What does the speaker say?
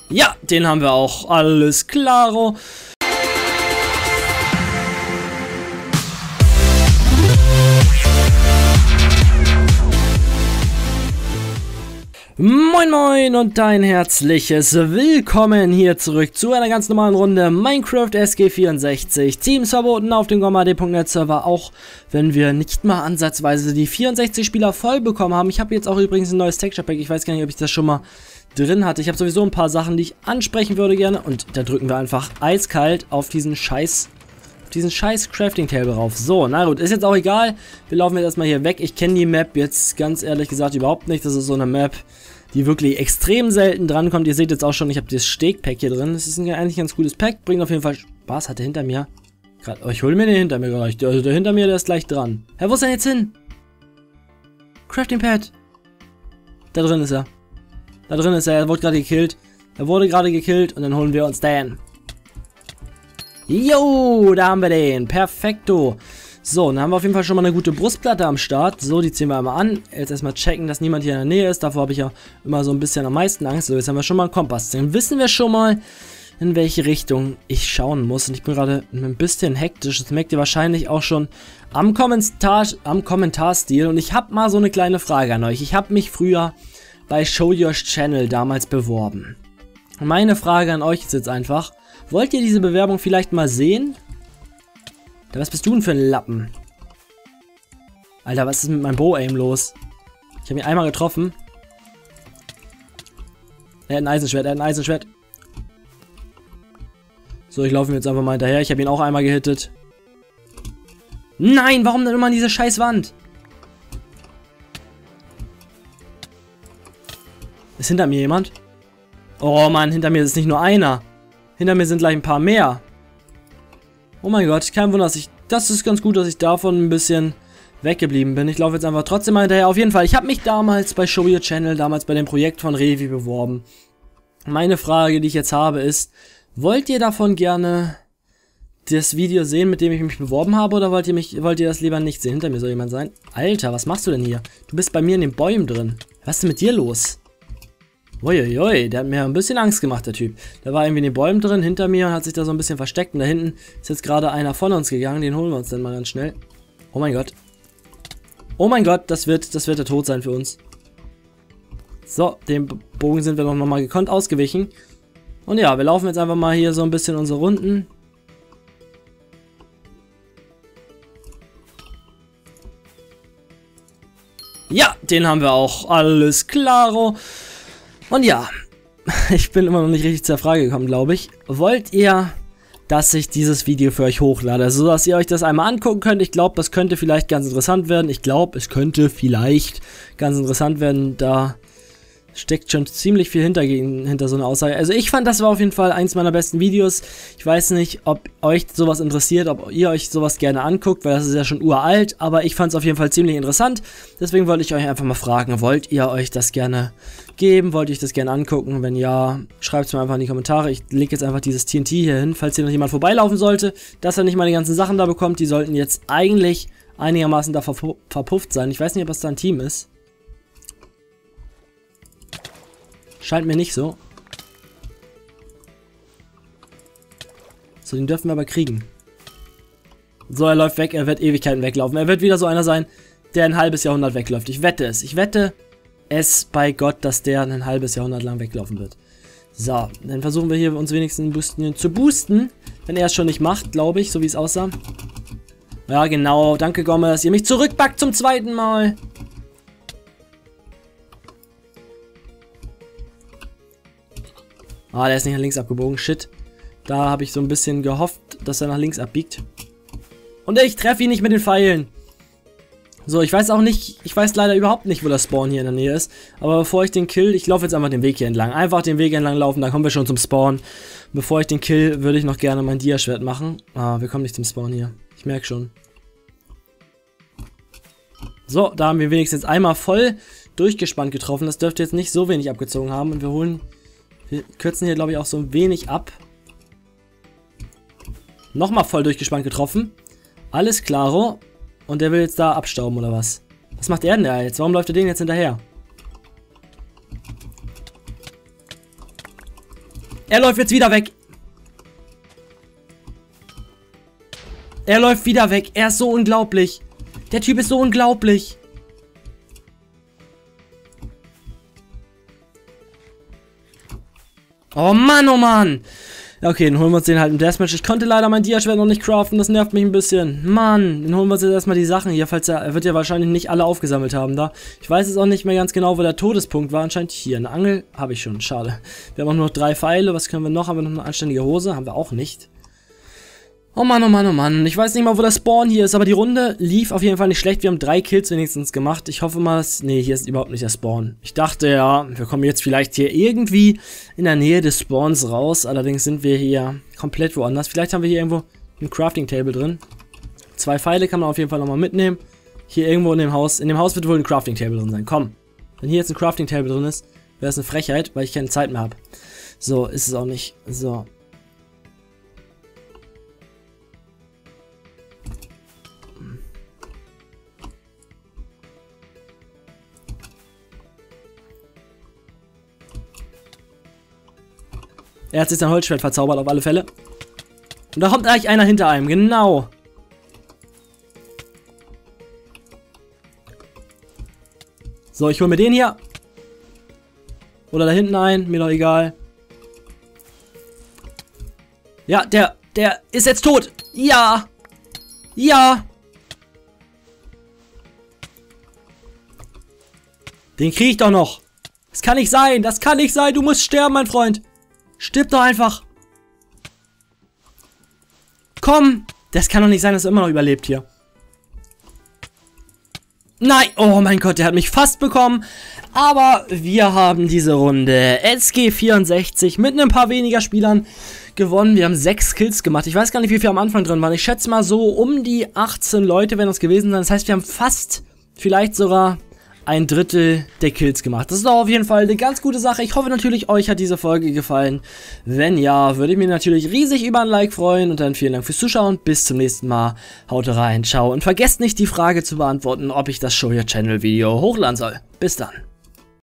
Ja, den haben wir auch. Alles klaro. Moin moin und ein herzliches Willkommen hier zurück zu einer ganz normalen Runde Minecraft SG64. Teams verboten auf dem GOMAD.net Server, auch wenn wir nicht mal ansatzweise die 64 Spieler voll bekommen haben. Ich habe jetzt auch übrigens ein neues Texture Pack, ich weiß gar nicht, ob ich das schon mal drin hatte. Ich habe sowieso ein paar Sachen, die ich ansprechen würde gerne, und da drücken wir einfach eiskalt auf diesen scheiß Crafting Table rauf. So, na gut, ist jetzt auch egal. Wir laufen jetzt erstmal hier weg. Ich kenne die Map jetzt ganz ehrlich gesagt überhaupt nicht. Das ist so eine Map, die wirklich extrem selten drankommt. Ihr seht jetzt auch schon, ich habe das Steg-Pack hier drin. Das ist eigentlich ein ganz gutes Pack. Bringt auf jeden Fall Spaß. Hat der hinter mir gerade... Oh, ich hole mir den hinter mir gleich. Also der hinter mir, der ist gleich dran. Hä, wo ist er jetzt hin? Crafting Pad. Da drin ist er. Da drin ist er. Er wurde gerade gekillt. Er wurde gerade gekillt und dann holen wir uns den. Jo, da haben wir den. Perfekto. So, dann haben wir auf jeden Fall schon mal eine gute Brustplatte am Start. So, die ziehen wir einmal an. Jetzt erstmal checken, dass niemand hier in der Nähe ist. Davor habe ich ja immer so ein bisschen am meisten Angst. So, jetzt haben wir schon mal einen Kompass. Dann wissen wir schon mal, in welche Richtung ich schauen muss. Und ich bin gerade ein bisschen hektisch. Das merkt ihr wahrscheinlich auch schon am Kommentarstil. Und ich habe mal so eine kleine Frage an euch. Ich habe mich früher bei Show Your Channel damals beworben. Und meine Frage an euch ist jetzt einfach: Wollt ihr diese Bewerbung vielleicht mal sehen? Was bist du denn für ein Lappen? Alter, was ist mit meinem Bow-Aim los? Ich habe ihn einmal getroffen. Er hat ein Eisenschwert, So, ich laufe ihm jetzt einfach mal hinterher. Ich habe ihn auch einmal gehittet. Nein, warum denn immer an diese scheiß Wand? Ist hinter mir jemand? Oh Mann, hinter mir ist nicht nur einer. Hinter mir sind gleich ein paar mehr. Oh mein Gott, kein Wunder, das ist ganz gut, dass ich davon ein bisschen weggeblieben bin. Ich laufe jetzt einfach trotzdem mal hinterher. Auf jeden Fall, ich habe mich damals bei Show Your Channel, damals bei dem Projekt von Revi beworben. Meine Frage, die ich jetzt habe, ist: Wollt ihr davon gerne das Video sehen, mit dem ich mich beworben habe, oder wollt ihr das lieber nicht sehen? Hinter mir soll jemand sein. Alter, was machst du denn hier? Du bist bei mir in den Bäumen drin. Was ist denn mit dir los? Uiuiui, der hat mir ein bisschen Angst gemacht, der Typ. Der war irgendwie in den Bäumen drin, hinter mir, und hat sich da so ein bisschen versteckt. Und da hinten ist jetzt gerade einer von uns gegangen. Den holen wir uns dann mal ganz schnell. Oh mein Gott. Oh mein Gott, das wird der Tod sein für uns. So, dem Bogen sind wir noch mal gekonnt ausgewichen. Und ja, wir laufen jetzt einfach mal hier so ein bisschen unsere Runden. Ja, den haben wir auch. Alles klaro. Und ja, ich bin immer noch nicht richtig zur Frage gekommen, glaube ich. Wollt ihr, dass ich dieses Video für euch hochlade, so dass ihr euch das einmal angucken könnt? Ich glaube, das könnte vielleicht ganz interessant werden. Da steckt schon ziemlich viel hinter so einer Aussage. Also ich fand, das war auf jeden Fall eins meiner besten Videos. Ich weiß nicht, ob euch sowas interessiert, ob ihr euch sowas gerne anguckt, weil das ist ja schon uralt, aber ich fand es auf jeden Fall ziemlich interessant. Deswegen wollte ich euch einfach mal fragen, wollt ihr euch das gerne geben? Wollt ihr euch das gerne angucken? Wenn ja, schreibt es mir einfach in die Kommentare. Ich lege jetzt einfach dieses TNT hier hin, falls hier noch jemand vorbeilaufen sollte, dass er nicht mal die ganzen Sachen da bekommt. Die sollten jetzt eigentlich einigermaßen da verpufft sein. Ich weiß nicht, ob das da ein Team ist. Scheint mir nicht so. So, den dürfen wir aber kriegen. So, er läuft weg. Er wird Ewigkeiten weglaufen. Er wird wieder so einer sein, der ein halbes Jahrhundert wegläuft. Ich wette es. Ich wette es bei Gott, dass der ein halbes Jahrhundert lang weglaufen wird. So, dann versuchen wir hier uns wenigstens zu boosten. Wenn er es schon nicht macht, glaube ich, so wie es aussah. Ja, genau. Danke, Gomme, dass ihr mich zurückbackt zum zweiten Mal. Ah, der ist nicht nach links abgebogen. Shit. Da habe ich so ein bisschen gehofft, dass er nach links abbiegt. Und ich treffe ihn nicht mit den Pfeilen. So, ich weiß leider überhaupt nicht, wo der Spawn hier in der Nähe ist. Aber bevor ich den kill, ich laufe jetzt einfach den Weg hier entlang. Einfach den Weg entlang laufen, dann kommen wir schon zum Spawn. Bevor ich den kill, würde ich noch gerne mein Dia-Schwert machen. Ah, wir kommen nicht zum Spawn hier. Ich merke schon. So, da haben wir wenigstens einmal voll durchgespannt getroffen. Das dürfte jetzt nicht so wenig abgezogen haben. Und wir kürzen hier, glaube ich, auch so ein wenig ab. Nochmal voll durchgespannt getroffen. Alles klaro. Und der will jetzt da abstauben, oder was? Was macht er denn da jetzt? Warum läuft er den jetzt hinterher? Er läuft jetzt wieder weg. Er läuft wieder weg. Er ist so unglaublich. Der Typ ist so unglaublich. Oh Mann, oh Mann. Okay, dann holen wir uns den halt im Deathmatch. Ich konnte leider mein Dia-Schwert noch nicht craften, das nervt mich ein bisschen. Mann, dann holen wir uns jetzt erstmal die Sachen hier, falls er wird ja wahrscheinlich nicht alle aufgesammelt haben da. Ich weiß jetzt auch nicht mehr ganz genau, wo der Todespunkt war. Anscheinend hier. Eine Angel habe ich schon, schade. Wir haben auch nur noch 3 Pfeile. Was können wir noch? Haben wir noch eine anständige Hose? Haben wir auch nicht. Oh Mann, oh Mann, oh Mann. Ich weiß nicht mal, wo der Spawn hier ist, aber die Runde lief auf jeden Fall nicht schlecht. Wir haben 3 Kills wenigstens gemacht. Ich hoffe mal, nee, hier ist überhaupt nicht der Spawn. Ich dachte, ja, wir kommen jetzt vielleicht hier irgendwie in der Nähe des Spawns raus. Allerdings sind wir hier komplett woanders. Vielleicht haben wir hier irgendwo ein Crafting Table drin. 2 Pfeile kann man auf jeden Fall nochmal mitnehmen. Hier irgendwo in dem Haus. In dem Haus wird wohl ein Crafting Table drin sein. Komm. Wenn hier jetzt ein Crafting Table drin ist, wäre es eine Frechheit, weil ich keine Zeit mehr habe. So, ist es auch nicht. So. Er hat sich sein Holzschwert verzaubert, auf alle Fälle. Und da kommt eigentlich einer hinter einem, genau. So, ich hole mir den hier. Oder da hinten ein, mir doch egal. Ja, der ist jetzt tot. Ja. Ja. Den kriege ich doch noch. Das kann nicht sein, das kann nicht sein. Du musst sterben, mein Freund. Stirb doch einfach. Komm. Das kann doch nicht sein, dass er immer noch überlebt hier. Nein. Oh mein Gott, der hat mich fast bekommen. Aber wir haben diese Runde SG64 mit ein paar weniger Spielern gewonnen. Wir haben 6 Kills gemacht. Ich weiß gar nicht, wie viele am Anfang drin waren. Ich schätze mal so um die 18 Leute werden es gewesen sein. Das heißt, wir haben fast, vielleicht sogar 1/3 der Kills gemacht. Das ist auch auf jeden Fall eine ganz gute Sache. Ich hoffe natürlich, euch hat diese Folge gefallen. Wenn ja, würde ich mich natürlich riesig über ein Like freuen. Und dann vielen Dank fürs Zuschauen. Bis zum nächsten Mal. Haut rein, ciao. Und vergesst nicht, die Frage zu beantworten, ob ich das Show Your Channel Video hochladen soll. Bis dann.